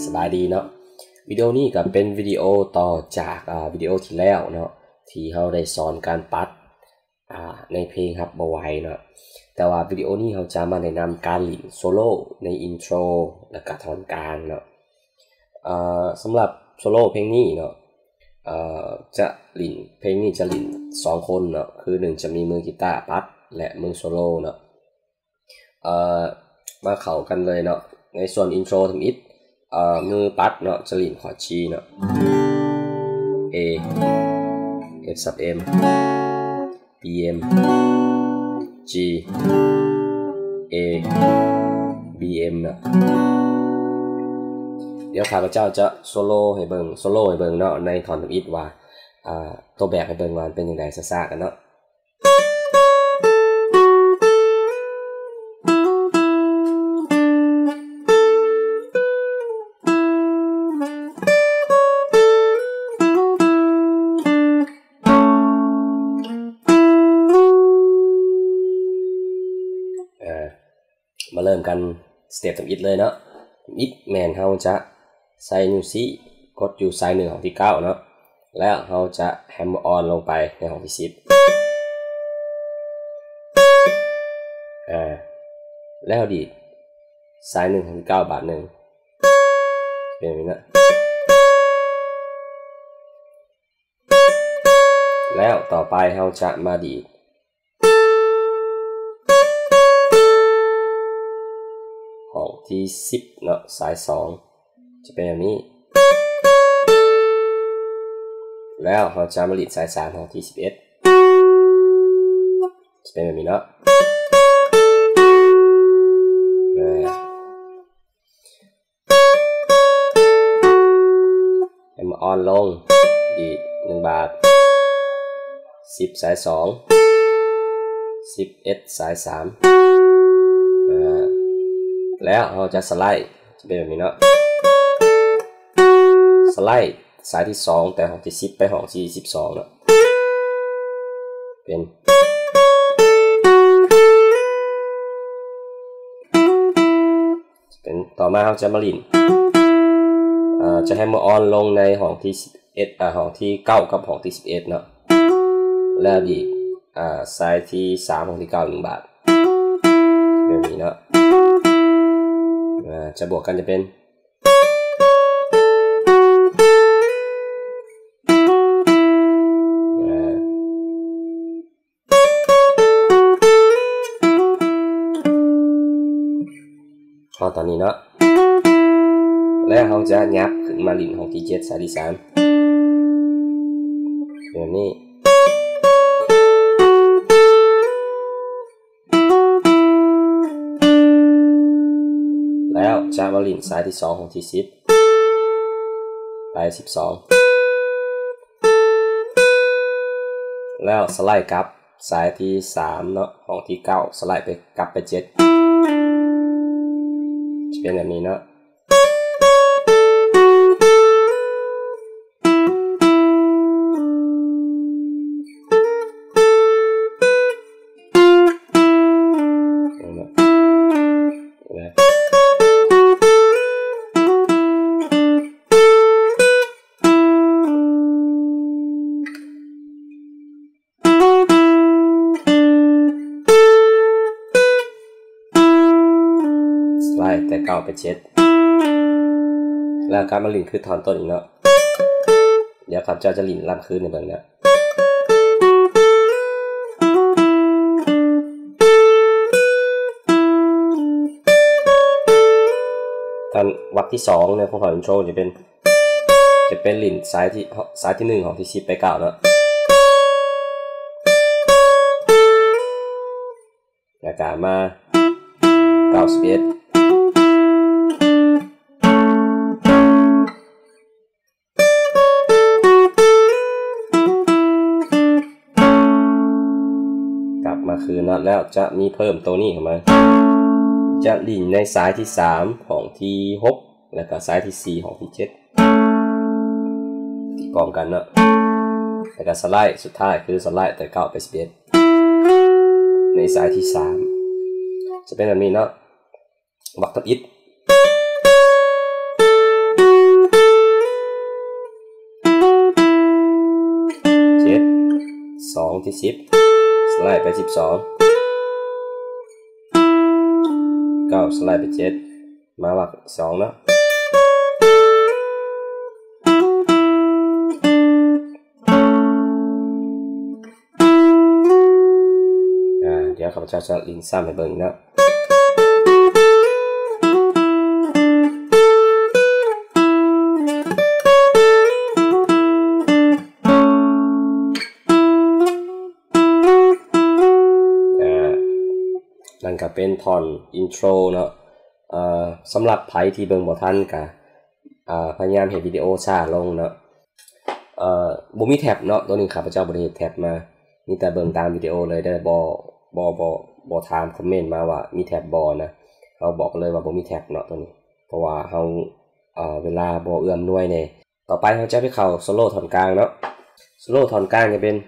สบายดีเนาะวิดีโอนี้ก็เป็นวิดีโอต่อจากวิดีโอที่แล้วเนาะที่เราได้สอนการปัดในเพลงครับบ่ไหวเนาะแต่ว่าวิดีโอนี้เราจะมาแนะนำการเล่นโซโล่ในอินโทรและก็ท่อนกลางเนาะสำหรับโซโล่เพลงนี้เนาะจะเล่นเพลงนี้จะเล่น2คนเนาะคือ1จะมีมือกีตาร์ปัดและมือโซโล่เนาะมาเข้ากันเลยเนาะในส่วนอินโทรทำอิฐมือปัดเนาะจะเล่นคอร์ด G เนาะ A F sub M B M G A B M เนาะเดี๋ยวข้าพเจ้าจะโซโล่ให้เบิ่งเนาะในท่อนทำอิฐว่าตัวแบบให้เบิ่งว่าเป็นยังไงซ่าๆกันเนาะมาเริ่มกันสเต็ปทำอิฐเลยเนาะอิฐแมนเราจะใส่นิ้วชี้กดอยู่ซ้าย1ของที่9เนาะแล้วเราจะแฮมเมอร์ออนลงไปในของที่10แล้วดีดซ้าย1ของที่9บาท1เป็นแบบนี้นะแล้วต่อไปเราจะมาดีดของที่10เนาะสาย2จะเป็นแบบนี้แล้วเราจะมาลีดสาย3ของที่11จะเป็นแบบนี้เนาะให้มาออนลงดีด1บาท10สาย2 11สาย3แล้วเราจะสไลด์จะเป็นแบบนี้เนาะสไลด์สายที่2แต่ของที่10ไปของที่12เนาะเป็นต่อมาเราจะมาลินจะให้มาออนลงในห้องที่11ห้องที่9กับห้องที่11เนาะแล้วดีสายที่3ของที่9 1บาทแบบนี้เนาะจะบวกกันจะเป็นตอนนี้เนาะแล้วเราจะยับขึ้นมาลิ้นของที่7สายที่3แบบนี้แล้วจะมาลิ้นสายที่2ของที่10ไป12แล้วสไลด์กลับสายที่3เนาะของที่9สไลด์ไปกลับไป7จะเป็นแบบนี้เนาะแต่9ไป7แล้วการมาลินคือทอนต้นอีกเนาะเดี๋ยวครับเจ้าจะลินล่ำคืนในเบื้องนี้ตอนวรรคที่2ในของอินโทรจะเป็นลินสายที่1ของที่10ไป9เนาะแล้วก็มา91มาคืนนะแล้วจะมีเพิ่มตัวนี้เข้ามาจะลินในสายที่3ของที่6แล้วก็สายที่4ของที่7ที่กองกันนะแล้วก็สไลด์สุดท้ายคือสไลด์แต่9ไป11ในสายที่3จะเป็นแบบนี้เนาะวรรคทับอิฐ 2ที่10สไลด์ไป12 9สไลด์ไป7มาวัก2เนาะเดี๋ยวข้าพเจ้าจะลิงซ้ำให้เบิ่งนะนั่นก็เป็นท่อนอินโทรเนาะสำหรับไผที่เบิ่งบ่ทันก็พยายามเฮ็ดวิดีโอช้าลงเนาะบ่มีแท็บเนาะตัวนี้ข้าพเจ้าบ่ได้เฮ็ดแท็บมามีแต่เบิ่งตามวิดีโอเลยได้บ่ถามคอมเมนต์มาว่ามีแท็บบ่นะเราบอกเลยว่าบ่มีแท็บเนาะตัวนี้เพราะว่าเฮาเวลาบ่เอื้อมหน่วยแน่ต่อไปเราจะไปเข้าโซโล่ท่อนกลางเนาะโซโล่ท่อนกลางจะเป็น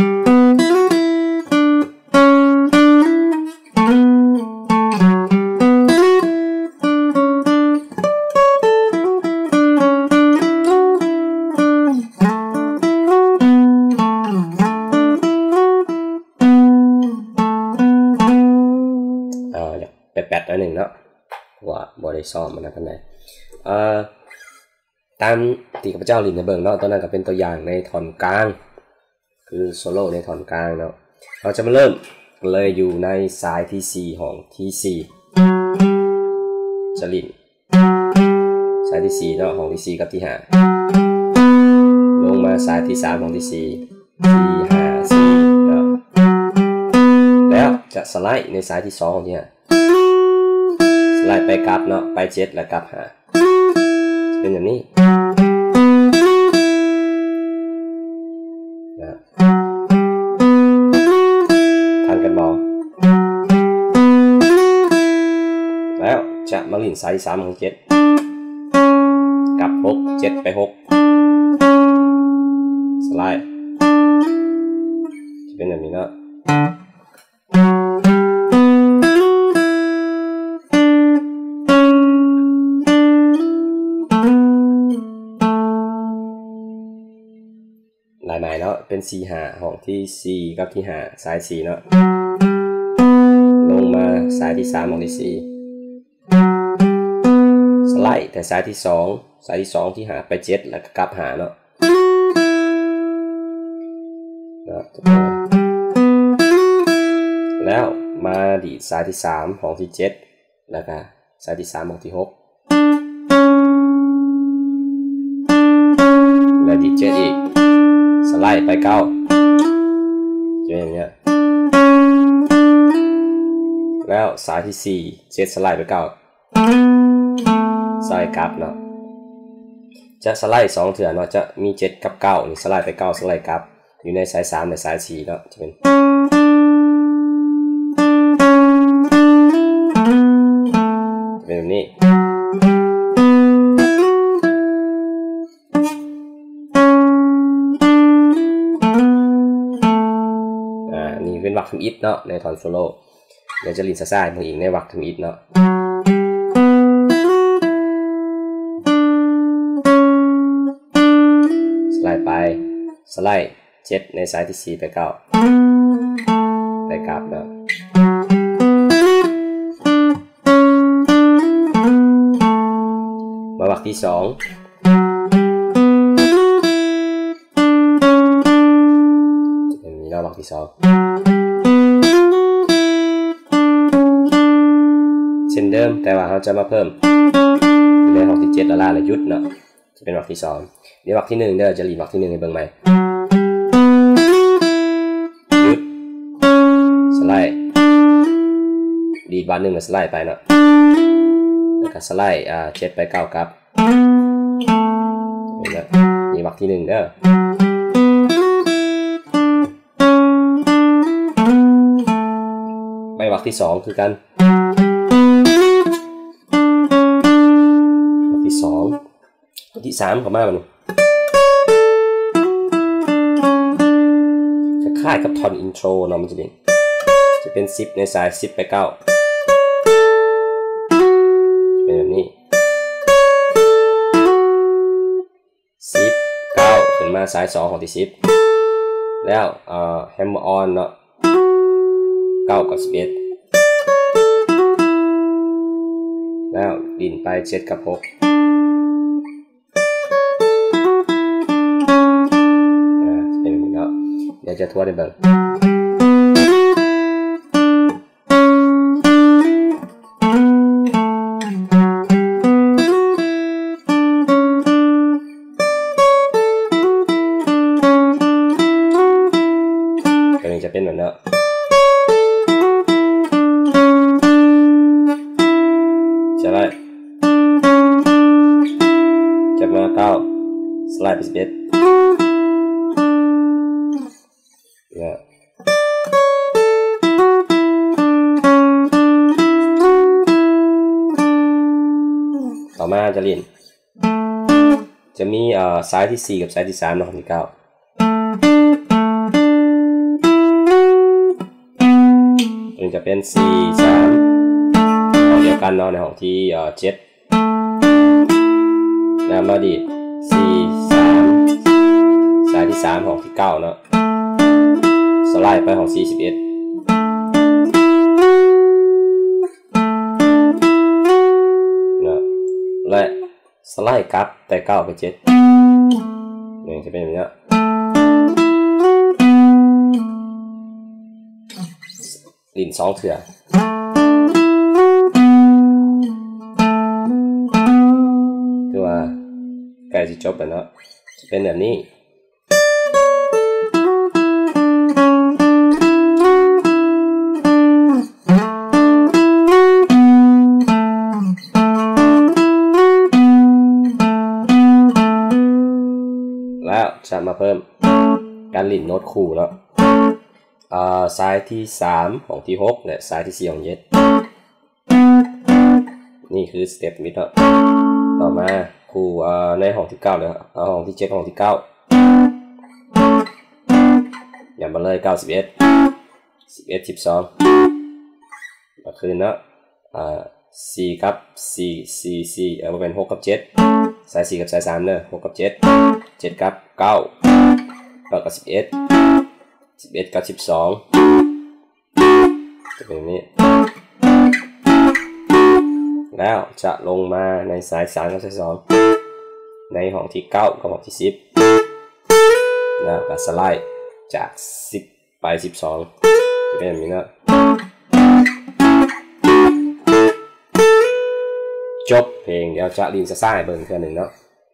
แปดหนึ่งเนาะว่าบริซ้อมมันนะท่านใดตามที่ข้าพเจ้าลินในเบิ่งเนาะตอนนั้นก็เป็นตัวอย่างในท่อนกลางคือโซโล่ในท่อนกลางเนาะเราจะมาเริ่มเลยอยู่ในสายที่4ของที่4จะลินสายที่4เนาะของที่4กับที่5ลงมาสายที่3ของที่4ที่5 4เนาะแล้วจะสไลด์ในสายที่2ของที่5สไลด์ไปกลับเนาะไป7แล้วกลับ5เป็นอย่างนี้นะทันกันบอแล้วจะมาลินสายที่3ของ7กลับ6 7ไป6สไลด์จะเป็นอย่างนี้เนาะลายใหม่เนาะเป็น4 5ของที่4กับที่5สาย4เนาะลงมาสายที่3ของที่4สไลด์แต่สายที่2ที่5ไป7แล้วก็กลับ5เนาะแล้วมาดีดสายที่3ของที่7แล้วก็สายที่3ของที่6แล้วดีด7อีกสไลด์ไป9จะอย่างเงี้ยแล้วสายที่4 7สไลด์ไป9สไลด์กลับเนาะจะสไลด์2เถื่อเนาะจะมี7กับ9นี่สไลด์ไป9สไลด์กลับอยู่ในสาย3ในสาย4เนาะจะเป็นแบบนี้นี่เป็นวักทำอิฐเนาะในทอนโซโล่เดี๋ยวจะลินซ่าๆมืออีกในวักทำอิฐเนาะสไลด์ไปสไลด์7ในสายที่4ไป9ไปกลับเนาะมาวักที่2เป็นนี้แล้ววักที่2เช่นเดิมแต่ว่าเราจะมาเพิ่มในวักที่7ละล่าและยุดเนาะจะเป็นวักที่2เดี๋ยววักที่1เดี๋ยวจะรีวักที่1ให้เบิ่งใหม่ยุดสไลด์ดีดบาน1แล้วสไลด์ไปเนาะแล้วก็สไลด์7ไป9กลับนี่วักที่1เด้อไปวักที่2คือกันวักที่2วักที่3เข้ามาบัดนี้คล้ายๆกับท่อนอินโทรเนาะมันจะเป็น10ในสาย10ไป9เป็นแบบนี้10 9ขึ้นมาสาย2ของที่10 แล้วhammer on เนาะ9 กับ 11แล้วดินไป7 กับ 6เป็นแบบนี้เนาะเดี๋ยวจะทวนให้เบิ่งจะเป็นแบบนี้จะไล่จับมา9สไลด์ไป11เนี่ยต่อมาจะเล่นจะมีซ้ายที่4กับซ้ายที่3นะของที่9จะเป็น4 3เดียวกันเนาะในห้องที่7แล้วมาดี4 3สายที่3ห้องที่9เนาะสไลด์ไปห้องที่11เนาะและสไลด์กลับแต่9 ไป 7นี่จะเป็นแบบนี้ลิ้น2 เถื่อคือว่าใกล้จะจบแล้วเนาะจะเป็นแบบนี้แล้วจะมาเพิ่มการลิ้นโน้ตคู่แล้วซ้ายที่3ของที่6และซ้ายที่4ของ7นี่คือสเต็ปมิดต่อมาคู่ในห้องที่9เลยห้องที่7ห้องที่9อย่ามาเลย9 11 11 12มาคืนนะ4 กับ 4เป็น6 กับ 7สาย4กับสาย3เนอะ6 กับ 7 7 กับ 9 9 กับ 11 11 กับ 12จะเป็นแบบนี้แล้วจะลงมาในสาย3กับสาย2ในห้องที่9กับห้องที่10แล้วก็สไลด์จาก10 ไป 12จะเป็นแบบนี้นะจบเพลงเดี๋ยวจะลินซ่าให้เบิ่งแค่หนึ่งเนาะ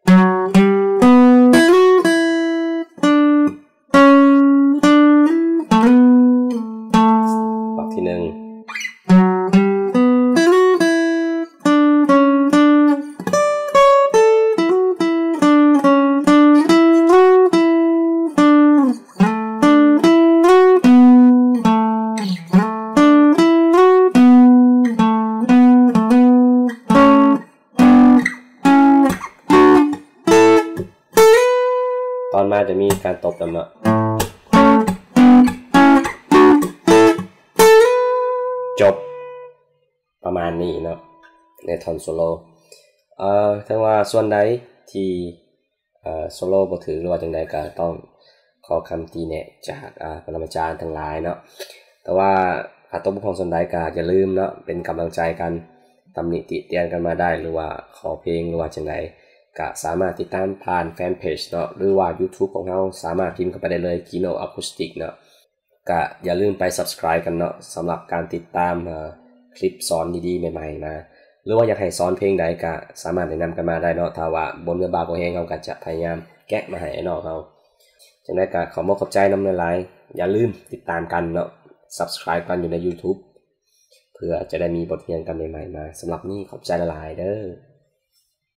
ที่1ตอนมาจะมีการตบกันเนาะจบประมาณนี้เนาะในท่อนโซโล่ถ้าว่าส่วนใดที่โซโล่บ่ถือหรือว่าจังใดก็ต้องขอคำตีแนะจากปรมาจารย์ทั้งหลายเนาะแต่ว่าตบของส่วนใดก็อย่าลืมเนาะเป็นกำลังใจกันตำหนิติเตียนกันมาได้หรือว่าขอเพลงหรือว่าจังใดก็สามารถติดตามผ่านแฟนเพจเนาะหรือว่า YouTube ของเราสามารถพิมพ์เข้าไปได้เลย Kino Acoustic เนาะก็อย่าลืมไป Subscribe กันเนาะสำหรับการติดตามคลิปสอนดีๆใหม่ๆมาหรือว่าอยากให้สอนเพลงใดก็สามารถแนะนำกันมาได้เนาะถ้าว่าบนเรือบาบ่แฮงเราก็จะพยายามแกะมาให้เนาะเราจังได๋ก็ขอบใจนำหลายๆอย่าลืมติดตามกันเนาะ Subscribe กันอยู่ใน YouTube เพื่อจะได้มีบทเรียนกันใหม่ๆมาสำหรับนี้ขอบใจหลายๆเด้อ